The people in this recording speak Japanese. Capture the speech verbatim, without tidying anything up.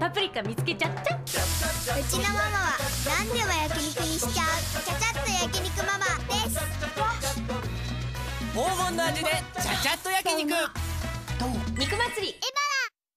パプリカ見つけちゃった。うちのママは何でも焼肉にしちゃうちゃちゃっと焼肉ママです。 黄金の味でちゃちゃっと焼肉。 肉祭り